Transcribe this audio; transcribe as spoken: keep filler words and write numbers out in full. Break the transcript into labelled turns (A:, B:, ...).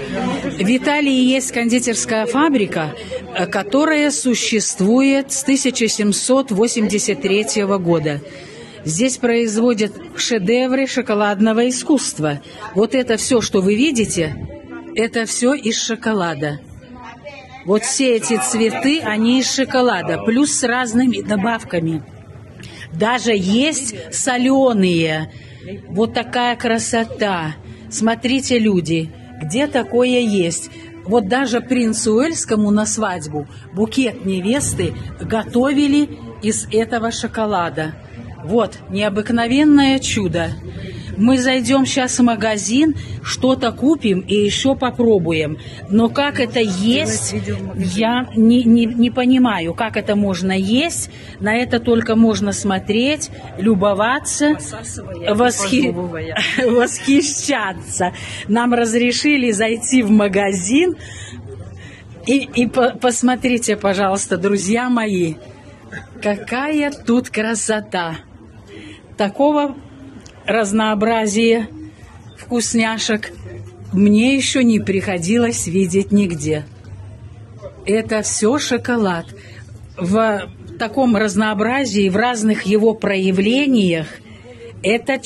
A: В Италии есть кондитерская фабрика, которая существует с тысяча семьсот восемьдесят третьего года. Здесь производят шедевры шоколадного искусства. Вот это все, что вы видите, это все из шоколада. Вот все эти цветы, они из шоколада, плюс с разными добавками. Даже есть соленые. Вот такая красота. Смотрите, люди, где такое есть? Вот даже принцу Уэльскому на свадьбу букет невесты готовили из этого шоколада. Вот, необыкновенное чудо. Мы зайдем сейчас в магазин, что-то купим и еще попробуем. Но как это есть, я не, не, не понимаю, как это можно есть. На это только можно смотреть, любоваться, восхи... восхищаться. Нам разрешили зайти в магазин. И, и по посмотрите, пожалуйста, друзья мои, какая тут красота. Такого разнообразие вкусняшек мне еще не приходилось видеть нигде. Это все шоколад. В таком разнообразии, в разных его проявлениях, это